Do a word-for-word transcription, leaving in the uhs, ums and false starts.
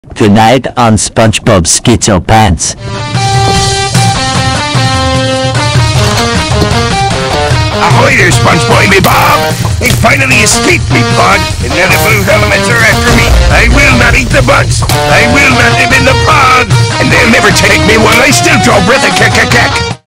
Tonight on Spunchbulb Schizopants. Ahoy there, Spongebob! He finally escaped me, pod, and now the blue helmets are after me. I will not eat the bugs. I will not live in the pod, and they'll never take me while I still draw breath a cack-cack-cack.